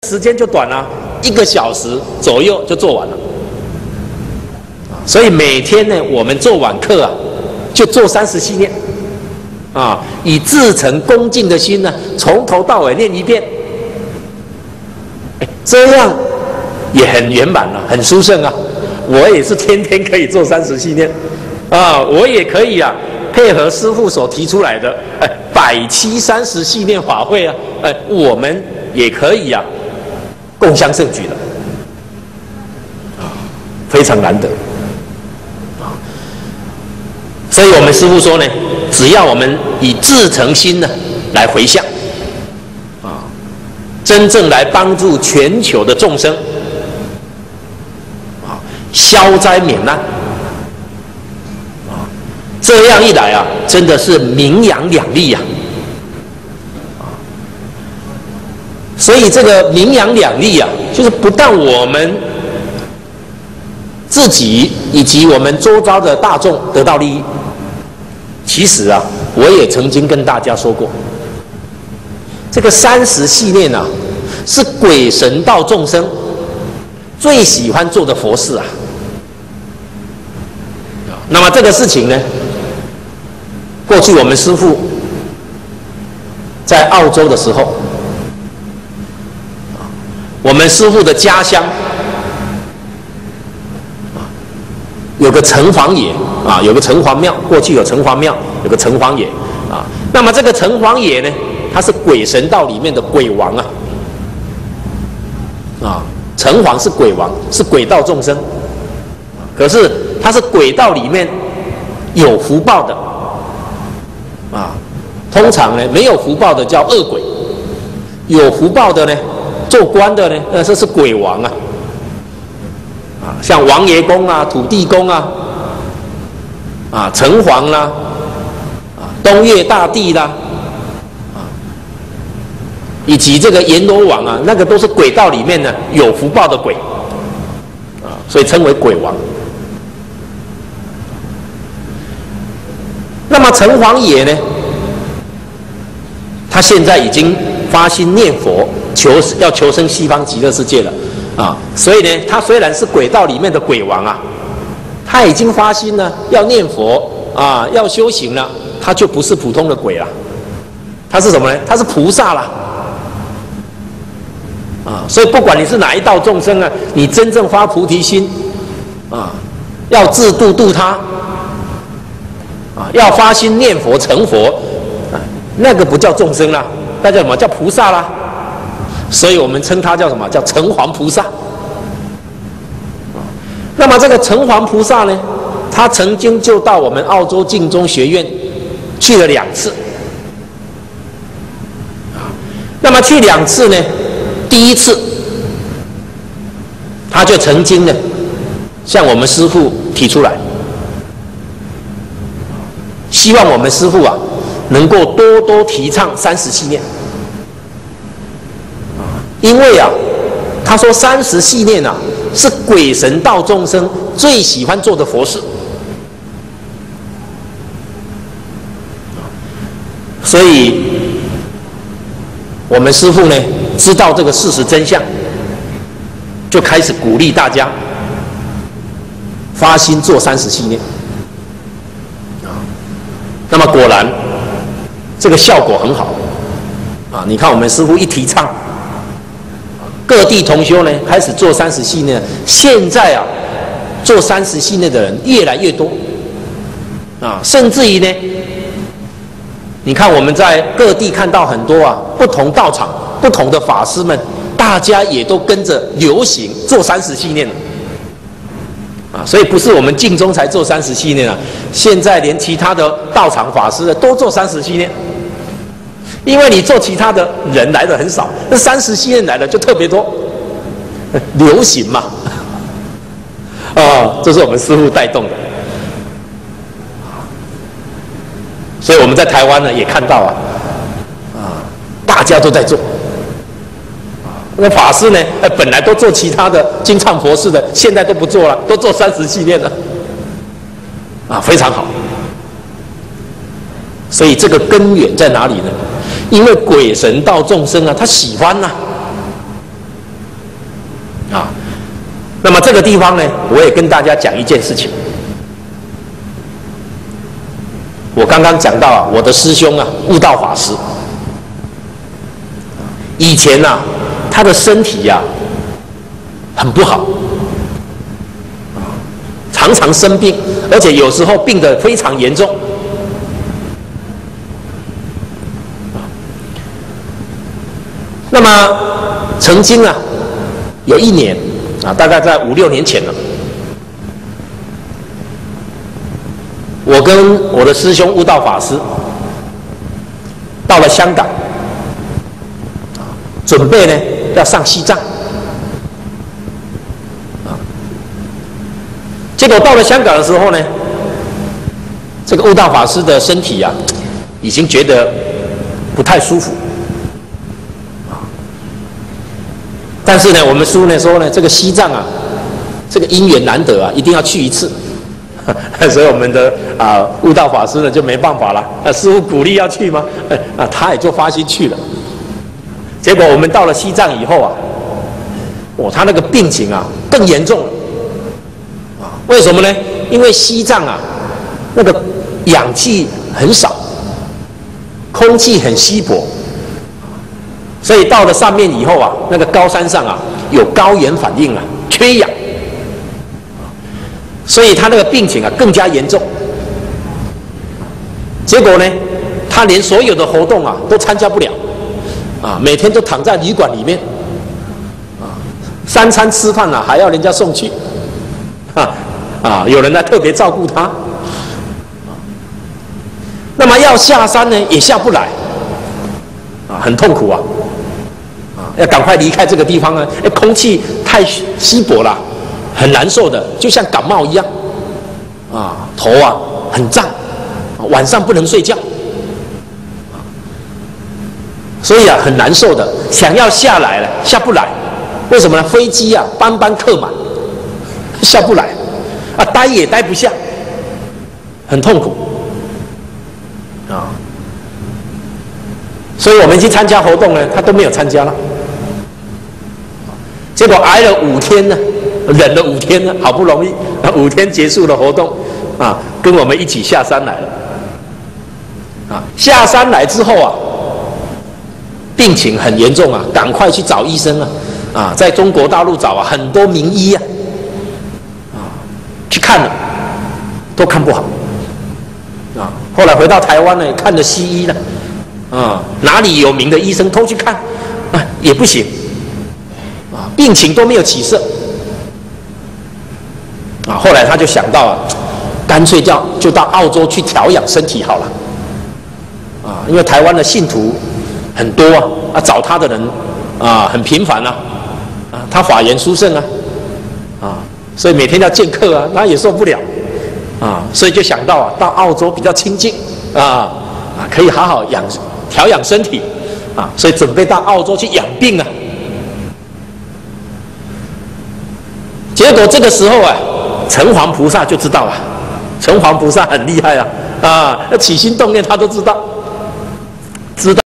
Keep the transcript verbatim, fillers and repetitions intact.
时间就短了，一个小时左右就做完了。所以每天呢，我们做完课啊，就做三十系念，啊，以至诚恭敬的心呢，从头到尾念一遍，哎，这样也很圆满了，很殊胜啊。我也是天天可以做三十系念，啊，我也可以啊，配合师父所提出来的，哎，百七三十系念法会啊，哎，我们也可以啊，共襄盛举的，啊，非常难得。所以我们师父说呢，只要我们以至诚心呢来回向，啊，真正来帮助全球的众生，啊，消灾免难，啊，这样一来啊，真的是名扬两利呀，啊，所以这个名扬两利啊，就是不但我们自己以及我们周遭的大众得到利益。其实啊，我也曾经跟大家说过，这个三十系念啊，是鬼神道众生最喜欢做的佛事啊。那么这个事情呢，过去我们师父在澳洲的时候，我们师父的家乡有个城隍爷啊，有个城隍庙，过去有城隍庙，有个城隍爷啊。那么这个城隍爷呢，他是鬼神道里面的鬼王啊，啊，城隍是鬼王，是鬼道众生，可是他是鬼道里面有福报的啊。通常呢，没有福报的叫恶鬼，有福报的呢，做官的呢，那这是鬼王啊。啊，像王爷公啊、土地公啊、啊城隍啦、啊东岳大帝啦、啊以及这个阎罗王啊，那个都是鬼道里面呢有福报的鬼，啊，所以称为鬼王。那么城隍爷呢，他现在已经发心念佛，求要求生西方极乐世界了。啊，所以呢，他虽然是鬼道里面的鬼王啊，他已经发心呢，要念佛啊，要修行了，他就不是普通的鬼了，他是什么呢？他是菩萨啦。啊，所以不管你是哪一道众生啊，你真正发菩提心啊，要自度度他啊，要发心念佛成佛啊，那个不叫众生啦，那叫什么？叫菩萨啦。所以我们称他叫什么？叫城隍菩萨。那么这个城隍菩萨呢，他曾经就到我们澳洲净宗学院去了两次。那么去两次呢，第一次他就曾经呢向我们师父提出来，希望我们师父啊能够多多提倡三十系念。因为啊，他说三十系念啊是鬼神道众生最喜欢做的佛事，所以我们师父呢知道这个事实真相，就开始鼓励大家发心做三十系念。那么果然这个效果很好啊！你看我们师父一提倡，各地同修呢开始做三十系念，现在啊做三十系念的人越来越多啊，甚至于呢，你看我们在各地看到很多啊不同道场、不同的法师们，大家也都跟着流行做三十系念了啊，所以不是我们净宗才做三十系念啊，现在连其他的道场法师都做三十系念。因为你做其他的人来的很少，那三十系念来的就特别多，流行嘛，啊，这是我们师父带动的，所以我们在台湾呢也看到啊，啊，大家都在做，那法师呢，呃，本来都做其他的经忏佛事的，现在都不做了，都做三十系念了，啊，非常好。所以这个根源在哪里呢？因为鬼神道众生啊，他喜欢呐、啊， 那么这个地方呢，我也跟大家讲一件事情。我刚刚讲到啊，我的师兄啊，悟道法师，以前啊，他的身体呀、啊、很不好，常常生病，而且有时候病得非常严重。那么曾经啊，有一年啊，大概在五六年前了。我跟我的师兄悟道法师到了香港，准备呢要上西藏，结果到了香港的时候呢，这个悟道法师的身体啊，已经觉得不太舒服，但是呢，我们师父呢说呢，这个西藏啊，这个因缘难得啊，一定要去一次。所以我们的啊悟道法师呢就没办法了，啊师父鼓励要去吗？啊他也就发心去了。结果我们到了西藏以后啊，哦他那个病情啊更严重了。啊为什么呢？因为西藏啊那个氧气很少，空气很稀薄，所以到了上面以后啊，那个高山上啊有高原反应啊，缺氧。所以他那个病情啊更加严重，结果呢，他连所有的活动啊都参加不了，啊，每天都躺在旅馆里面，啊，三餐吃饭啊还要人家送去，啊啊，有人来特别照顾他，那么要下山呢也下不来，啊，很痛苦啊，啊，要赶快离开这个地方啊，哎，空气太稀薄了。很难受的，就像感冒一样，啊，头啊很胀，晚上不能睡觉，所以啊很难受的，想要下来了下不来，为什么呢？飞机啊班班客满，下不来，啊待也待不下，很痛苦，啊，所以我们去参加活动呢，他都没有参加了，结果挨了五天呢。忍了五天呢，好不容易五天结束了活动，啊，跟我们一起下山来了，啊，下山来之后啊，病情很严重啊，赶快去找医生啊，啊，在中国大陆找啊，很多名医啊，啊，去看了，都看不好，啊，后来回到台湾呢，看了西医了，啊，哪里有名的医生都去看，啊，也不行，啊，病情都没有起色。啊，后来他就想到啊，干脆叫就到澳洲去调养身体好了，啊，因为台湾的信徒很多啊，啊找他的人啊很频繁啊，啊他法言殊胜啊，啊所以每天要见客啊，他也受不了，啊所以就想到啊到澳洲比较清静啊啊可以好好养调养身体啊，所以准备到澳洲去养病啊，结果这个时候啊。城隍菩萨就知道了，城隍菩萨很厉害啊，啊，起心动念他都知道。